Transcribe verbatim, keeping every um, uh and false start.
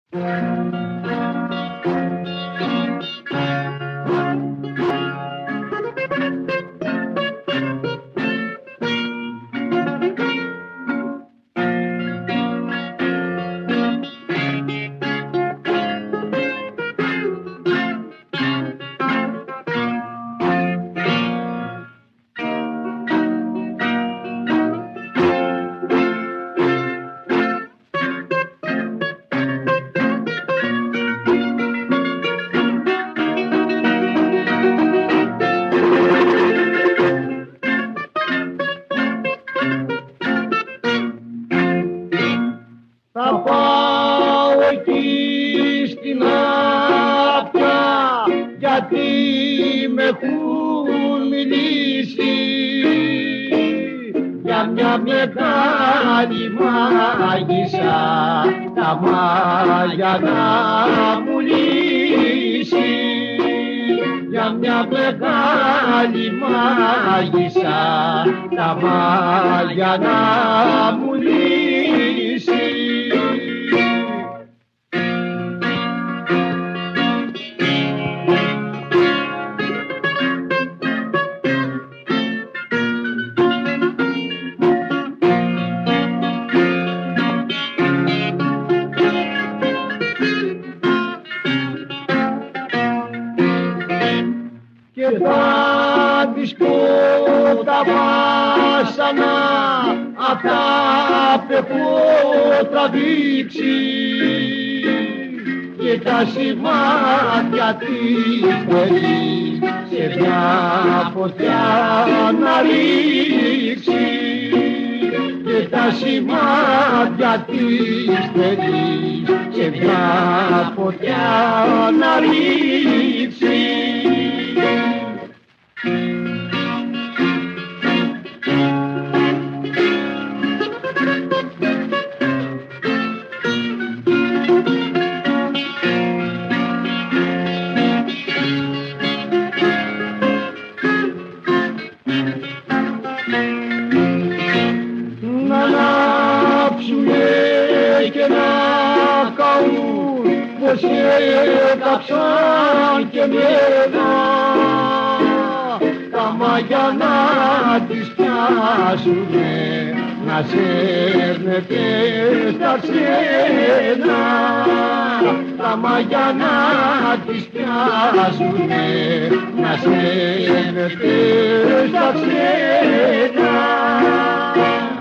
Θα πάω εκεί στην Άπια, γιατί με έχουν μιλήσει για μια μεγάλη μάγισσα, τα μάγια να μου λύσει. Για μια μεγάλη μάγισσα, τα μάγια να μου λύσει. Και θα της πω τα βάσανα αυτά που έχω τραβήξει και τα σημάδια της θέλει σε μια φωτιά να ρίξει, και τα σημάδια της θέλει σε μια φωτιά να ρίξει. Να ανάψουνε και να καούν πως έκαψαν και μένα, τα μάγια να τις πιάσουνε, να σέρνετε στα ξένα, τα μάγια να τις πιάσουνε, να σέρνετε στα ξένα.